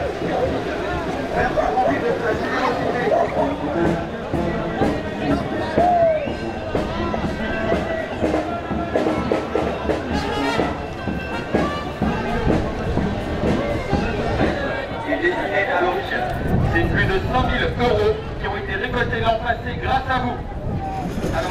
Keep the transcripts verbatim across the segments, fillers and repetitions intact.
C'est plus de cent mille euros qui ont été récoltés l'an passé grâce à vous. Alors...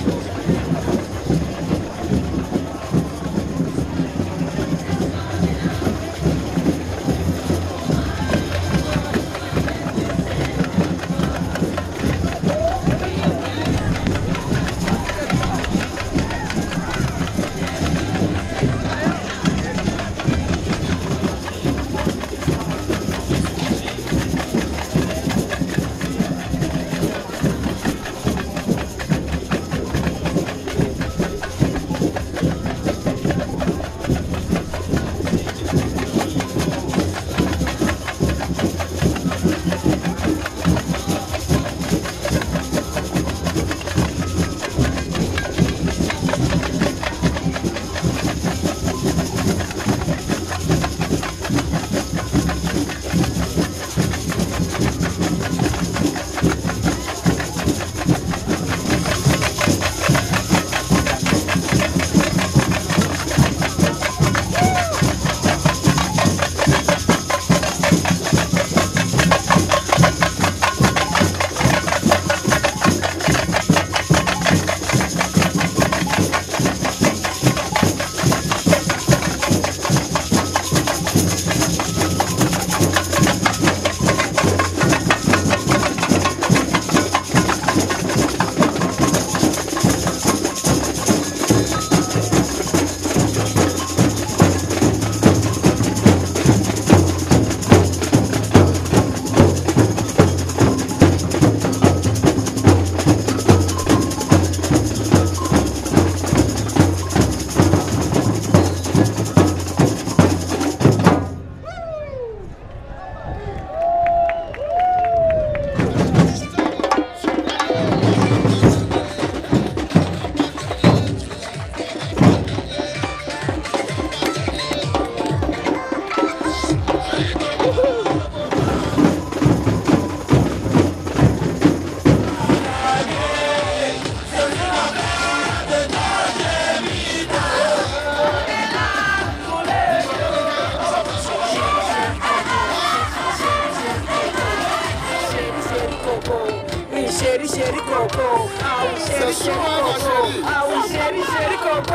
Chéri, chéri, coco. Ah oui, chéri, chéri, coco. Ah oui, chéri, chéri, coco.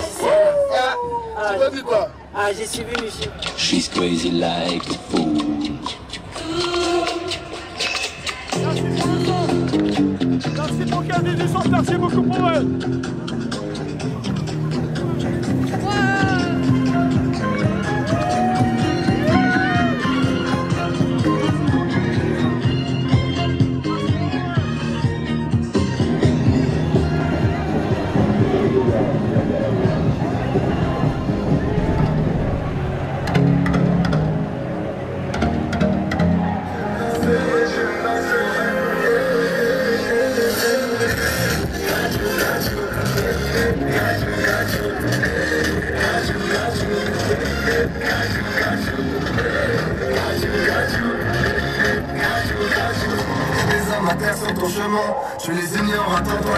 Tu m'as dit quoi? Ah, je suis venu ici. She's crazy like a fool. Merci pour qu'elle ait du sens, merci beaucoup pour elle. Les hommes à terre sur ton chemin, je les ignore, attends-toi.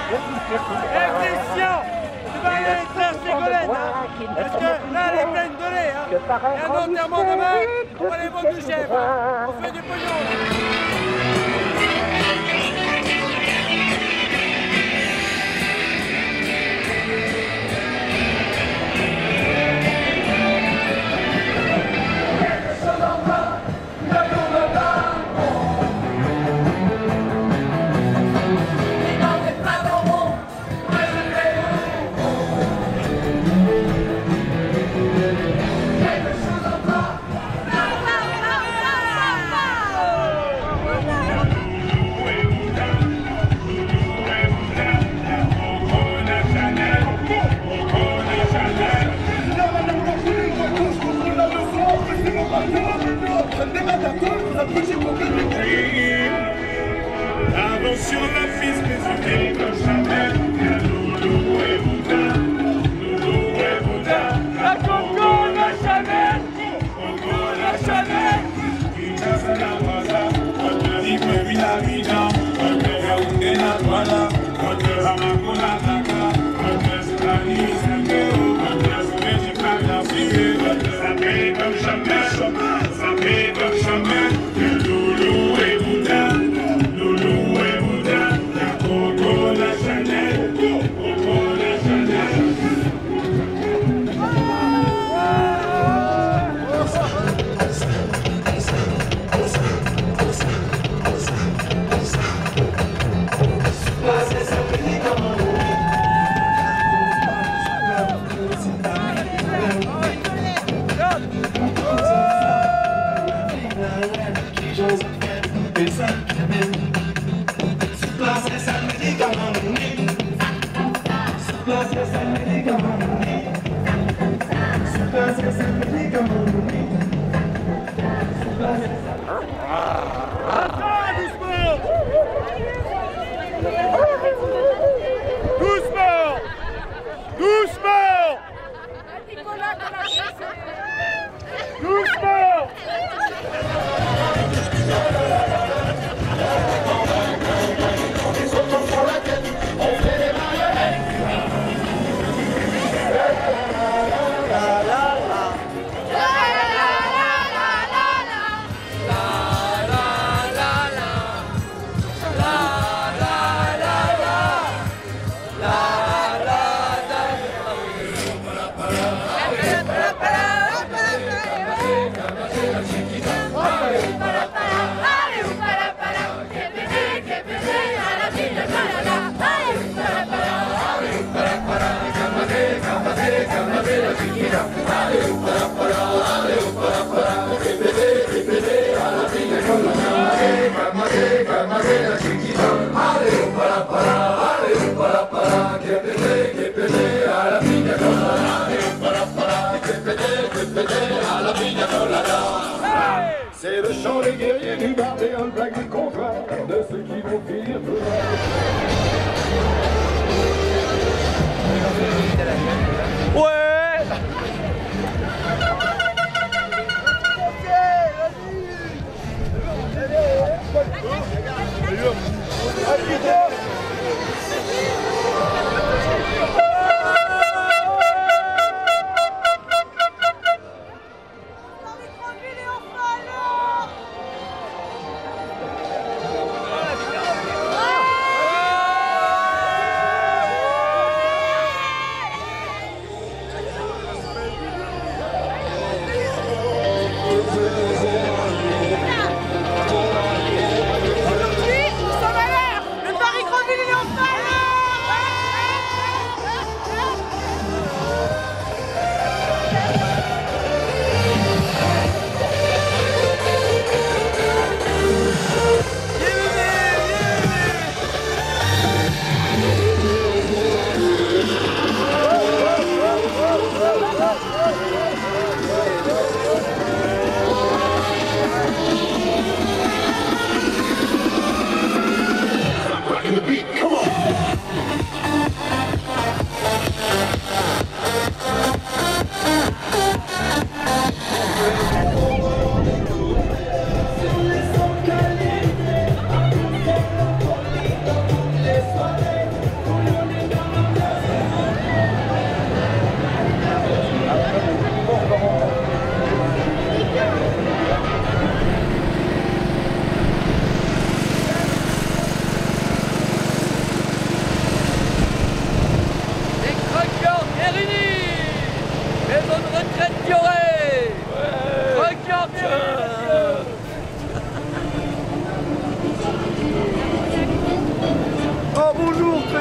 Eh Christian, tu vas aller faire Ségolène, hein, parce que là elle est pleine de lait, hein. Il y a un enterrement demain, on va les vendre du chef, hein. On fait du pognon. Avant sur la piste, les idées comme jamais. Loulou et Bouddha, Loulou et Bouddha. La Coco, la Chanel, Coco, la Chanel. Kita sana waza, kote ipe bila vida, kote yaunde na twala, kote hamakuna taka, kote sukani sangeo, kote sumeji kanda fiye, kote sapé comme jamais, sapé comme jamais. Loulou et Bouddha. C'est le chant des guerriers du bar et un blague du contrat de ceux qui vont finir tout Ouais. Aujourd'hui, nous sommes à l'heure. Le pari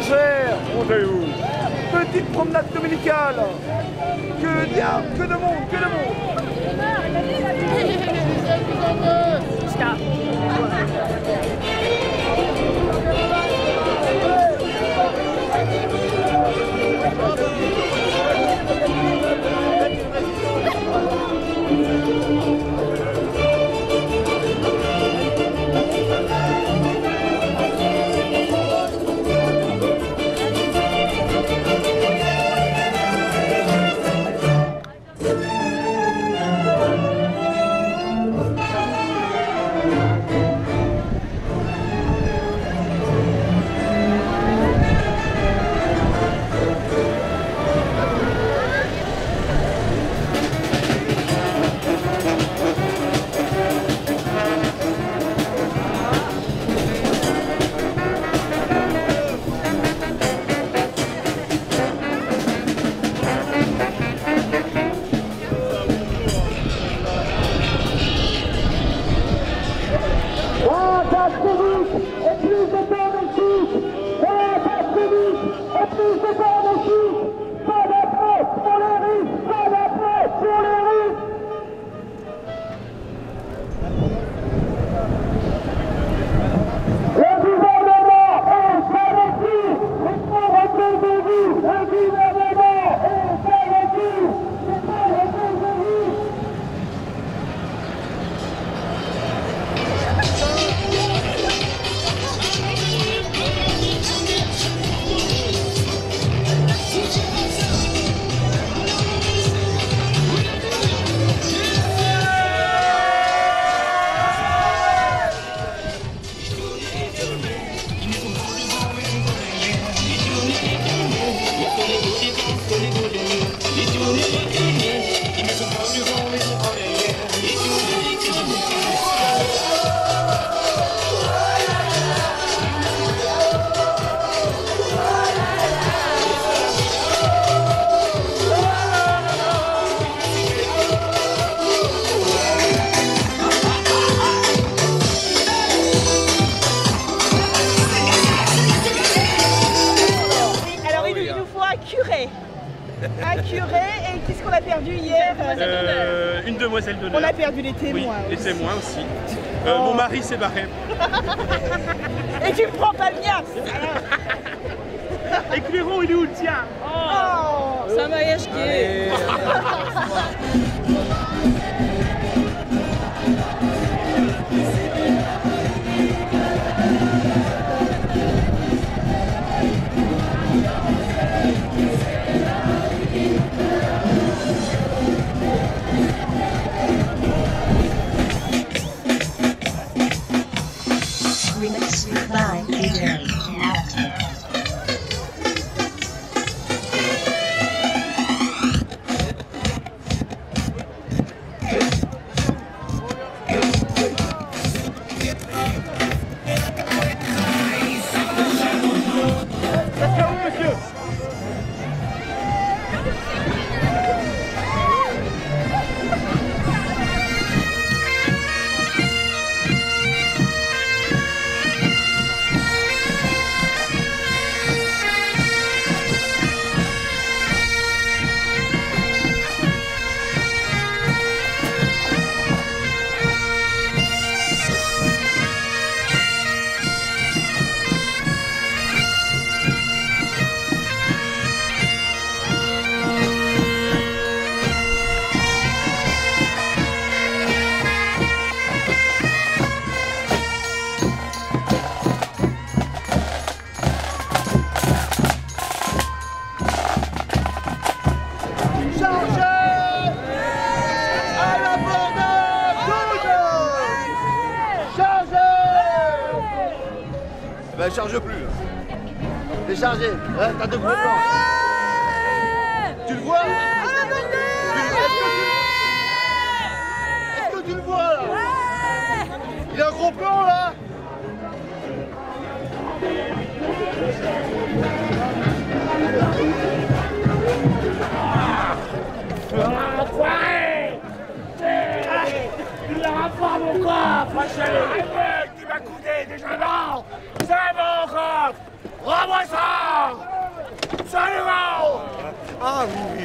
cher, comment allez-vous? Petite promenade dominicale. Que diable, que de monde, que de monde. Stop. Un curé, et qu'est-ce qu'on a perdu hier? euh, Une demoiselle d'honneur. On a perdu les témoins. Oui, les aussi. témoins aussi. Euh, Oh. Mon mari s'est barré. Et tu me prends pas le mien. Et Cléron, il est où le tien? Oh, C'est un mariage qui est... Remix by D J Active. Ben charge plus. Déchargé, hein, t'as deux gros plans. Tu le vois? Est-ce que tu le vois là? Il a un gros plan là. Enfoiré! Il n'aura pas mon coffre, chérie! Tu m'as coûté déjà non! C'est mon coffre! Rends-moi ça! Ah oui, oui.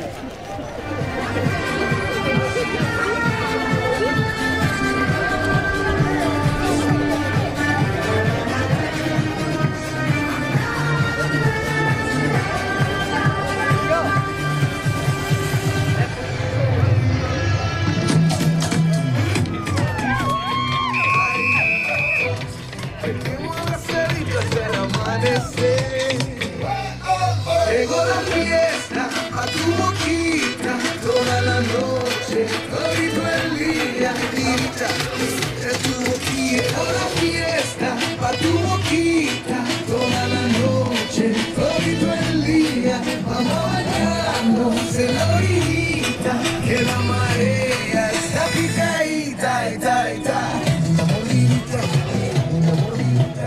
Llegó la fiesta a tu boquita, toda la noche, todito el día, grita, es tu boquita. Llegó la fiesta a tu boquita, toda la noche, todito el día, vamos bañarnos en la orillita, que la marea está picadita, ita, ita, una molinita, una molinita.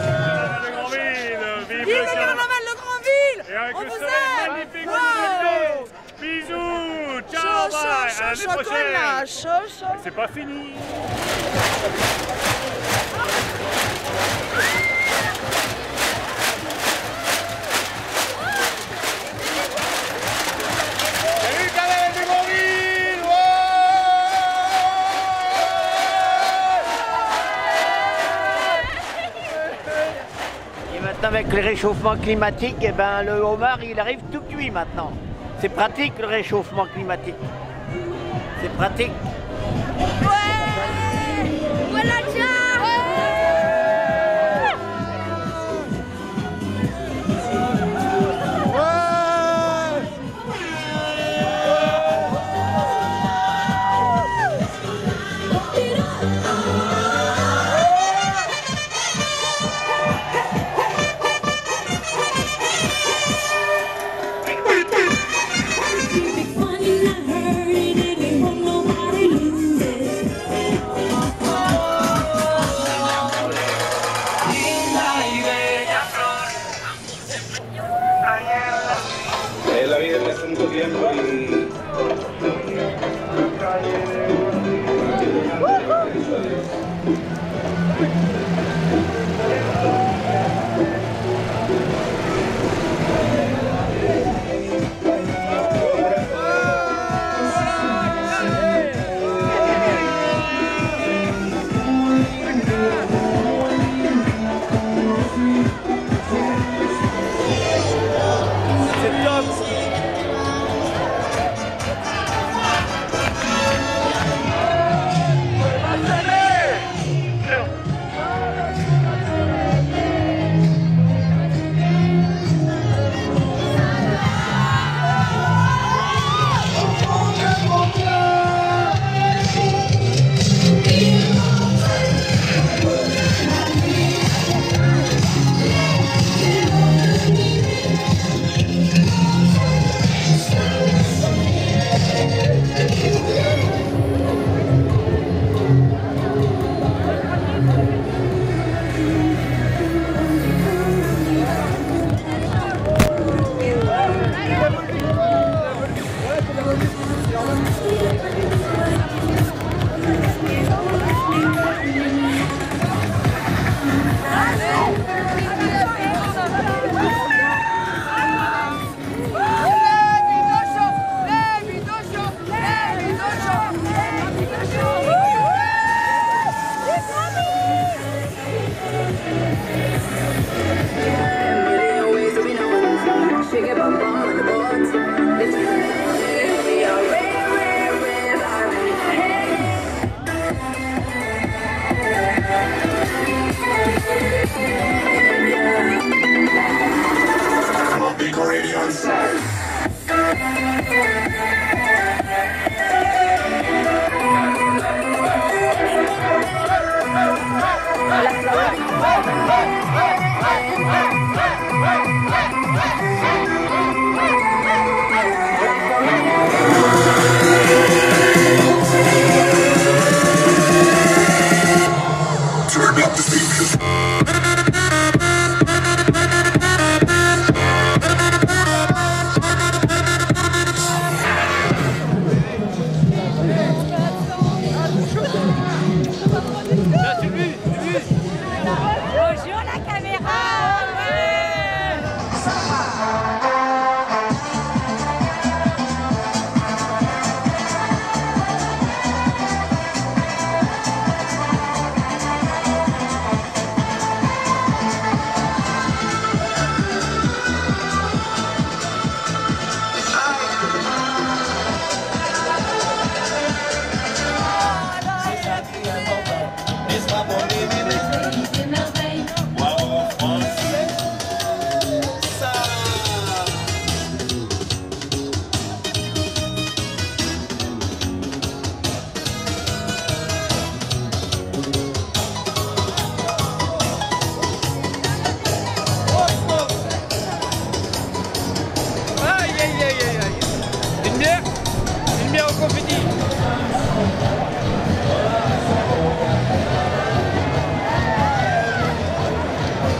Vive le carnaval de Grandville. On vous aime. Wow. Bisous. Ciao, Chaud, bye. chaud, À l'année chaud, prochaine. chocolat, chaud, chaud. C'est pas fini. Salut Carnaval de Grandville. Et maintenant avec le réchauffement climatique, eh ben, le homard il arrive tout cuit maintenant. C'est pratique le réchauffement climatique. C'est pratique. Voilà, tiens. La vida es un tiempo y... C'est top.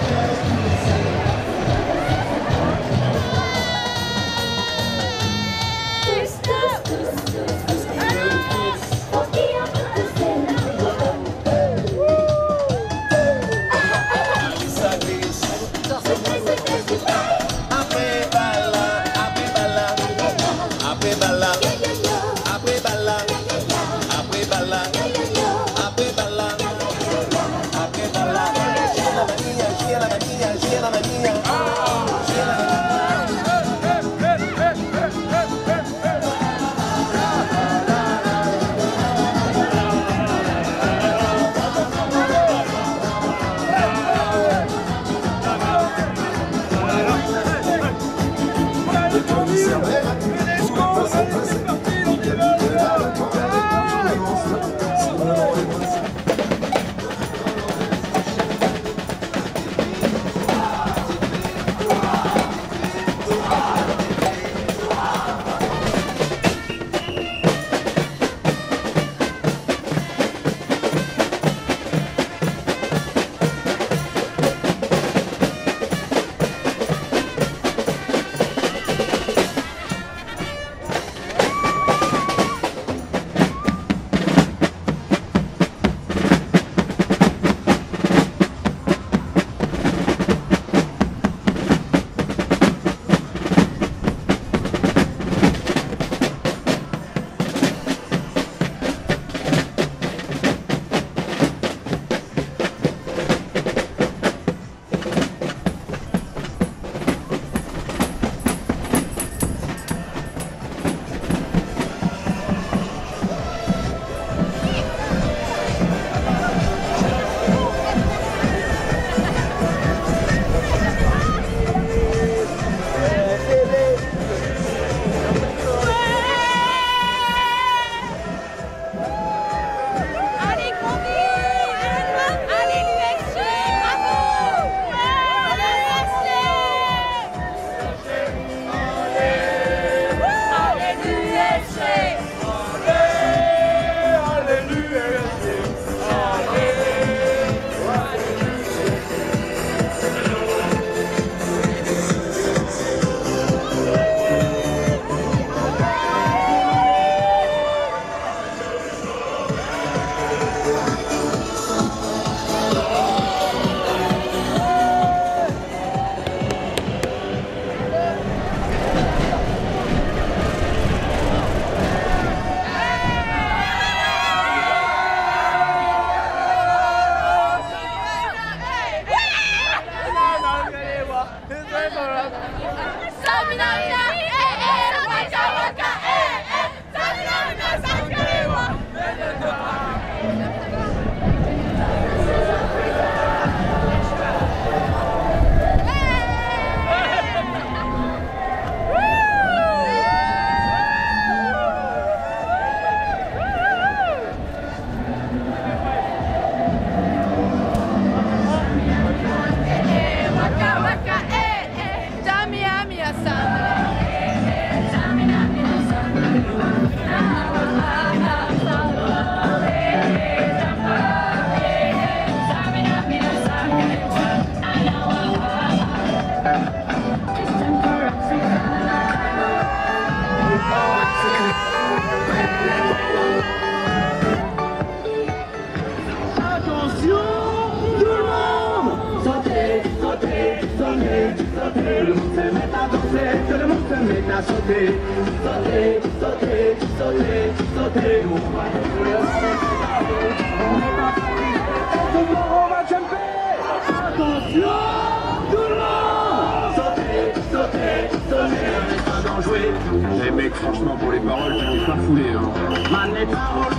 Les mecs, franchement, pour les paroles, tu t'es pas foulé, hein. Les paroles,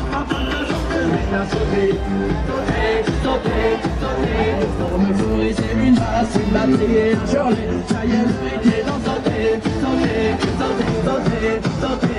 sauter, sauter, sauter, sauter. Pour me fourrer, c'est une masse, une batterie et un journée. Ça y est, le rythme est dans sauter, sauter, sauter, sauter, sauter.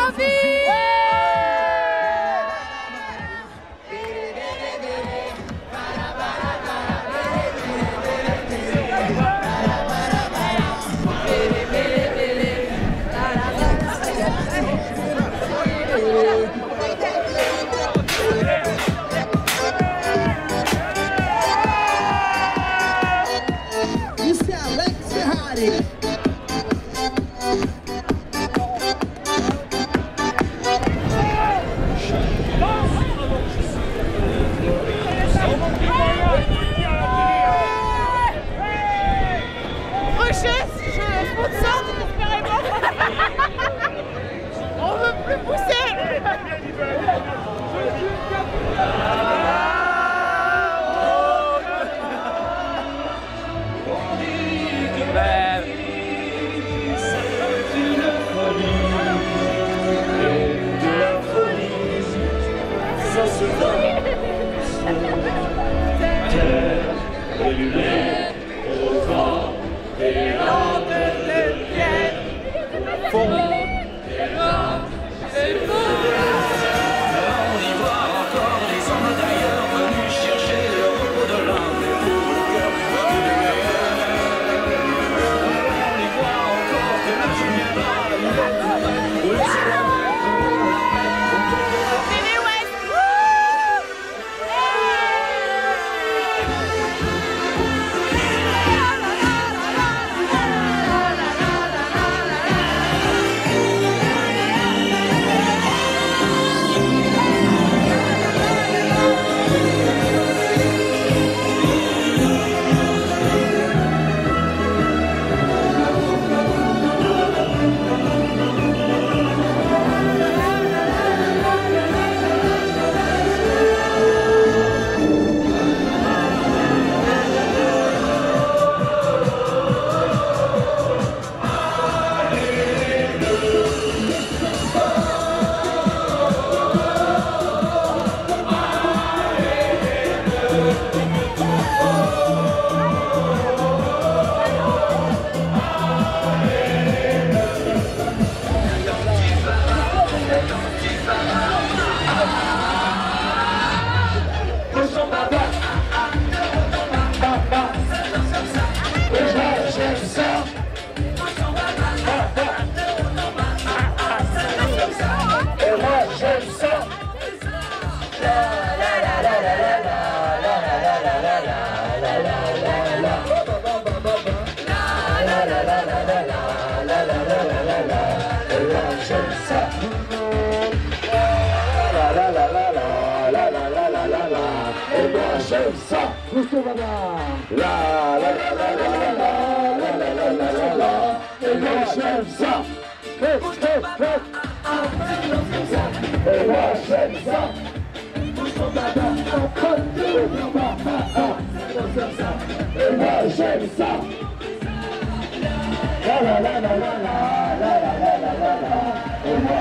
envie. On veut plus pousser. J'aime ça, Moussa Baba. La la la la la la la la la la la la la. Et moi j'aime ça. Hé hé hé. Et moi j'aime ça. Moussa Baba, entre nous, Baba. Et moi j'aime ça. La la la la la la la la la la la la. Et moi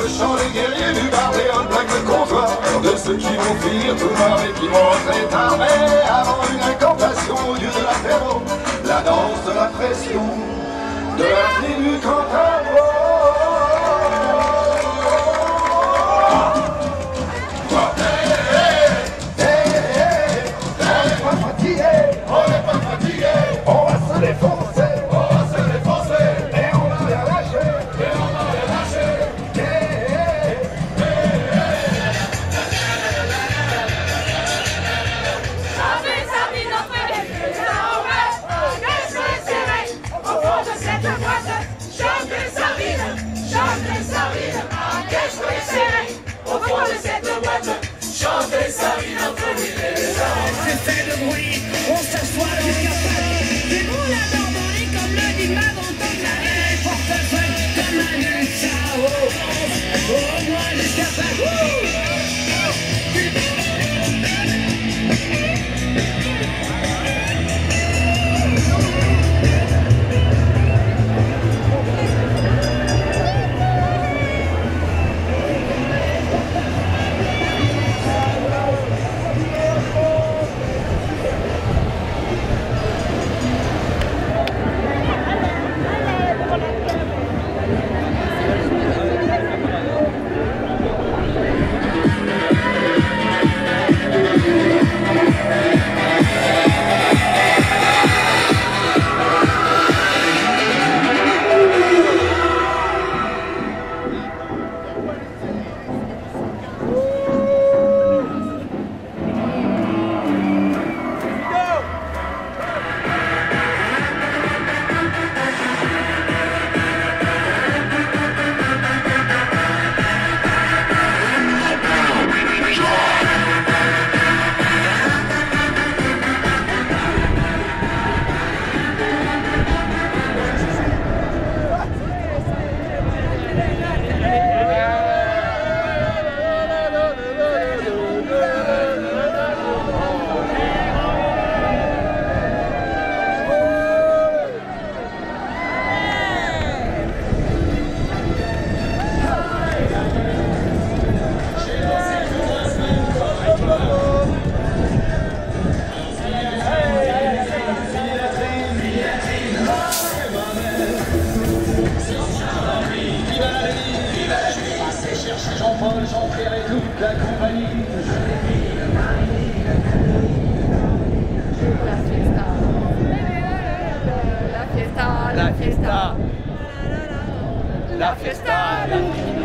le chant des guerriers du Bardéon, plaque le comptoir de ceux qui vont finir tout mort et qui vont être armés avant une incantation au dieu de l'apéro, la danse de la pression de la tribu Cantaro. On n'est pas fatigué, on va se défoncer, on va se défoncer, et on va les lâcher, et on va les lâcher. Chantez sa vie, notre guerre, ça envers, qu'est-ce que c'est au fond de cette boîte. Chantez sa vie, chantez sa vie, qu'est-ce que c'est au fond de cette boîte. Chantez sa vie, notre guerre, ça envers. C'est fait de bruit, on s'assoit dans le café. Du bout la Normandie, comme le dit ma grande tante, la haine est portefeuille comme un ciao. Au moins jusqu'à Paris. Jean-Paul, Jean-Pierre et toute la compagnie. La fiesta, la fiesta, la fiesta, la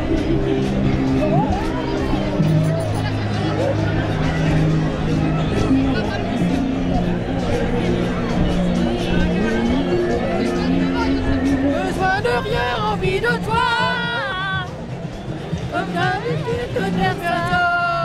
besoin de rien, envie de toi. Comme d'habitude, toute personne.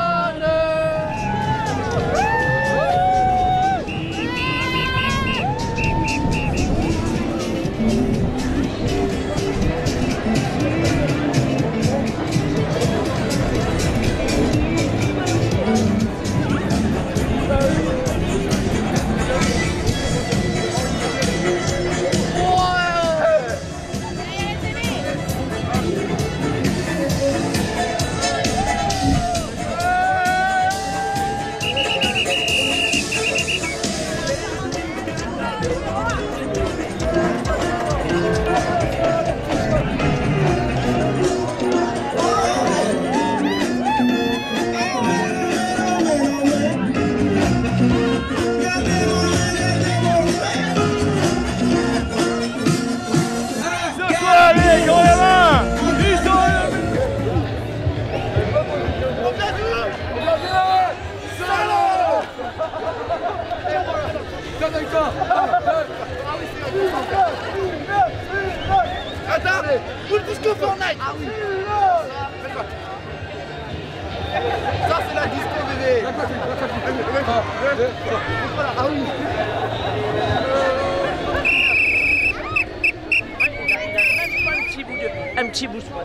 Attends, pour le disco Fortnite. Ah oui. Ça c'est la disco bébé. Ah oui. Un petit bout de... Un petit bout de...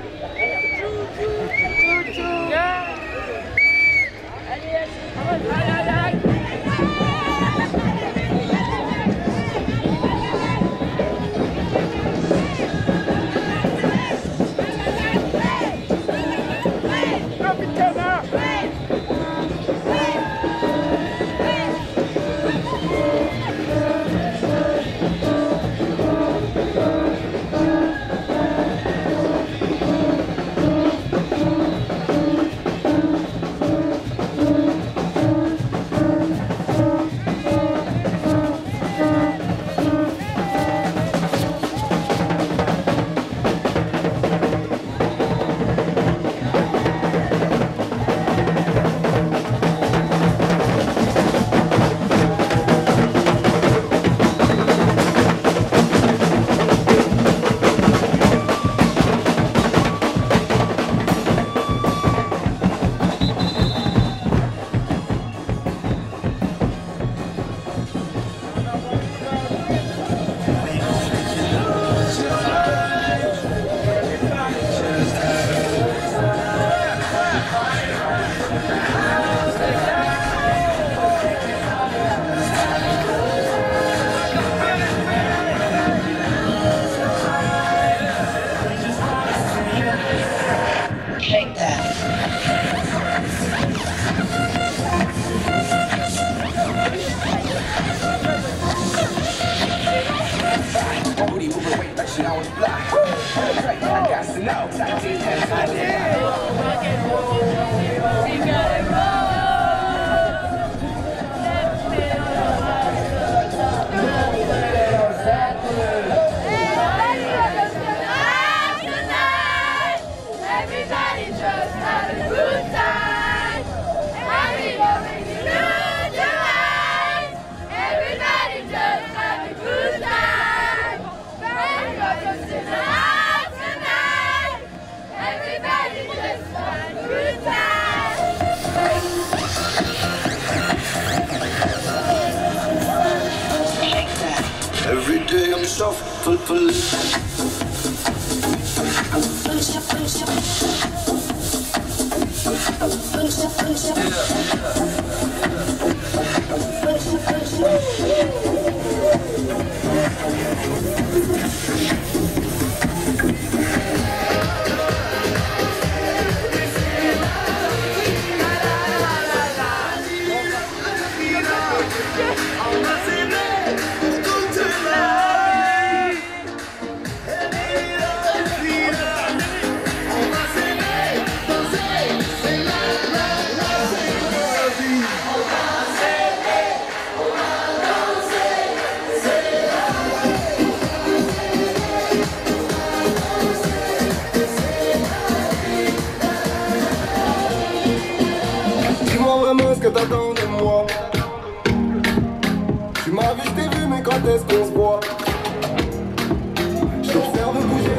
Every day I'm shuffling. Vraiment ce que t'attends de moi. Tu m'as vu, je t'ai vu, mais quand est-ce qu'on se voit? Je t'observe bouger.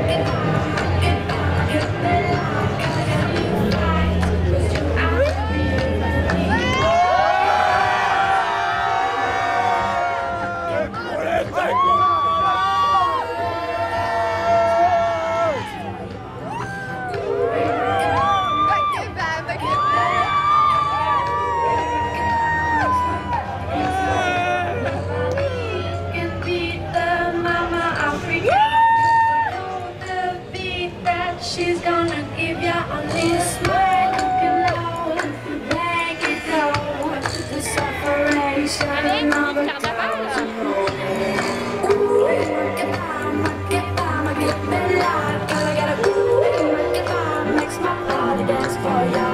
She's gonna give ya a little smile, look low, make it go. The separation of a thousand ooh, work it out, work it out, make it me live. Girl, I gotta ooh, work it out, makes my body dance for ya.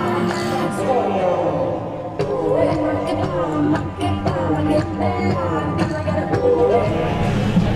Ooh, work it out, work it out, make it me live. Girl, I gotta ooh.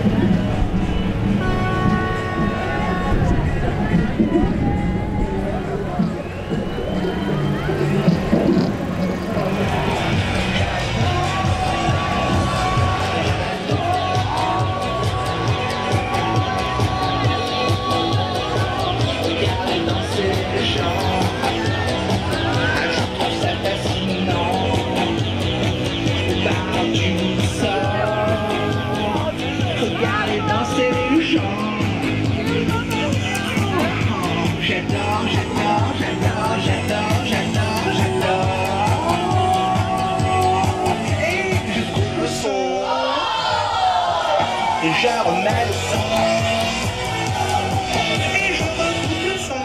Je remets le son et je retrouve le son.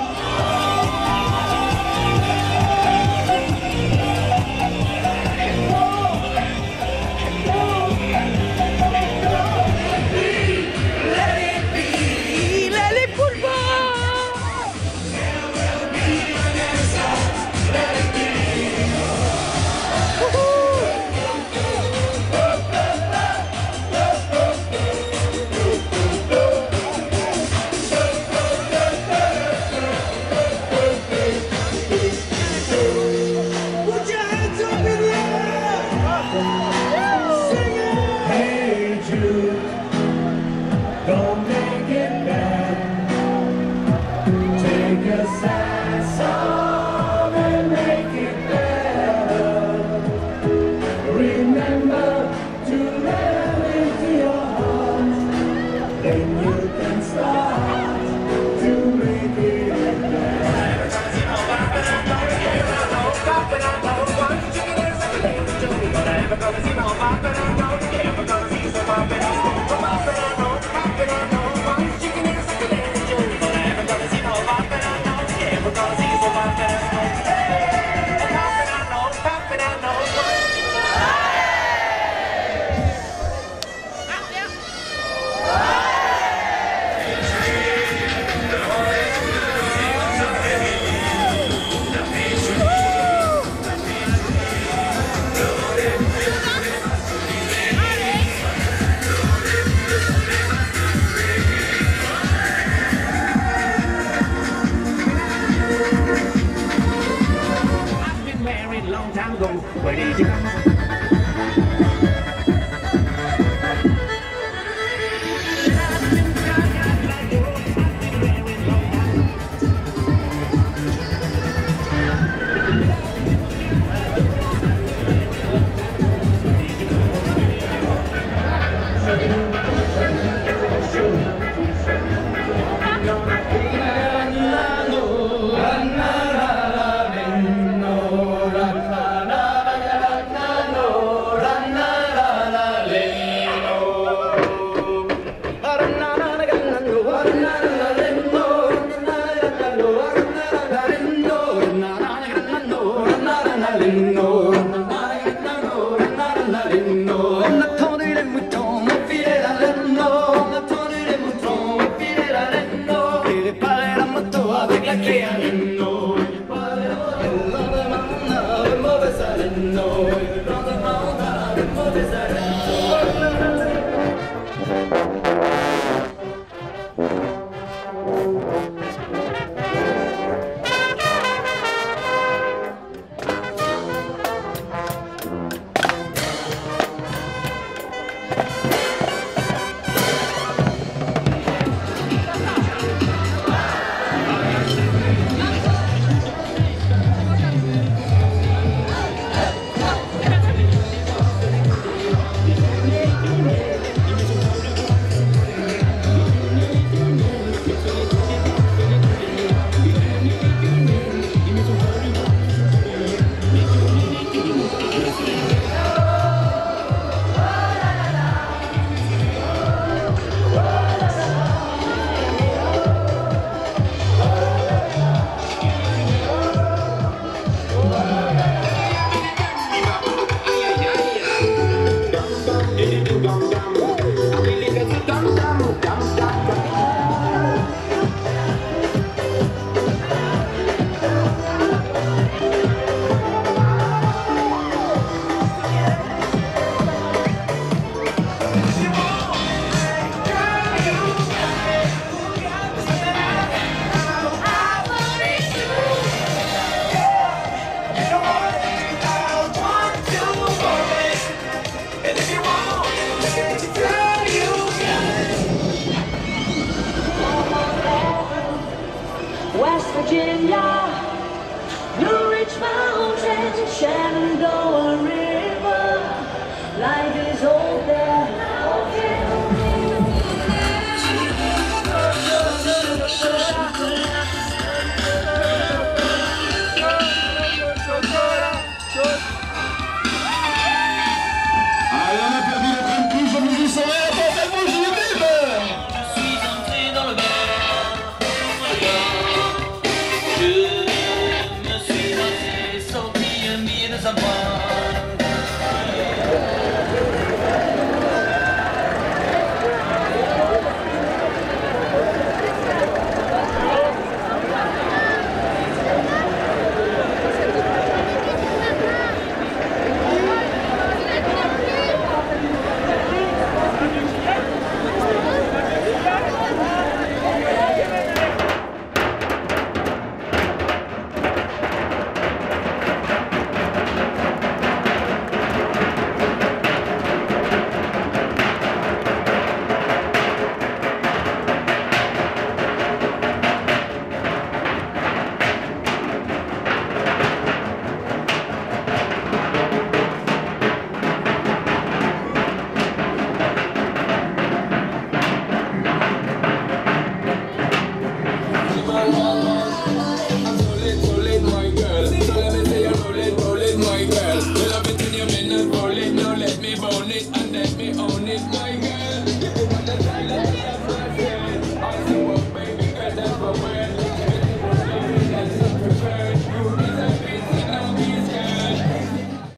Virginia, Blue Ridge Mountains, Shenandoah River, life is old.